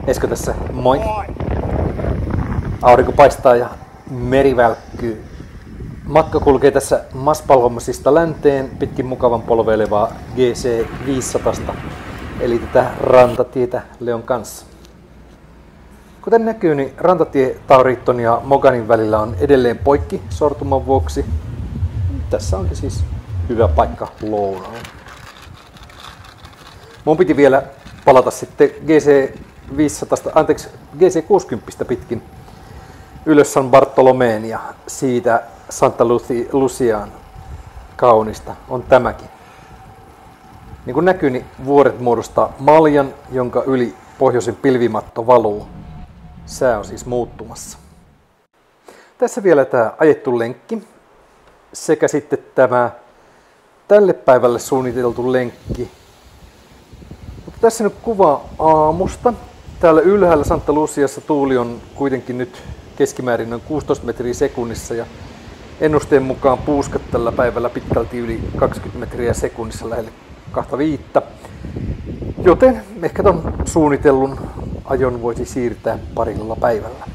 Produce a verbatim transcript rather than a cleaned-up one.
Esko tässä, moi! Aurinko paistaa ja meri välkkyy. Matka kulkee tässä Maspalomasista länteen pitkin mukavan polveilevaa G C viisisataa, eli tätä rantatietä Leon kanssa. Kuten näkyy, niin rantatie Tauriton ja Moganin välillä on edelleen poikki sortuman vuoksi. Tässä onkin siis hyvä paikka lounaalle. Mun piti vielä palata sitten G C viisisataa, anteeksi, G C kuusikymmentä pitkin ylös San Bartolomeen ja siitä Santa Luciaan. Kaunista on tämäkin. Niin kuin näkyy, niin vuoret muodostaa maljan, jonka yli pohjoisen pilvimatto valuu. Sää on siis muuttumassa. Tässä vielä tämä ajettu lenkki sekä sitten tämä tälle päivälle suunniteltu lenkki. Mutta tässä nyt kuva aamusta. Täällä ylhäällä Santa Luciassa tuuli on kuitenkin nyt keskimäärin noin kuusitoista metriä sekunnissa ja ennusteen mukaan puuskat tällä päivällä pitkälti yli kaksikymmentä metriä sekunnissa lähelle kahta viittä. Joten ehkä ton suunnitellun ajon voisi siirtää parilla päivällä.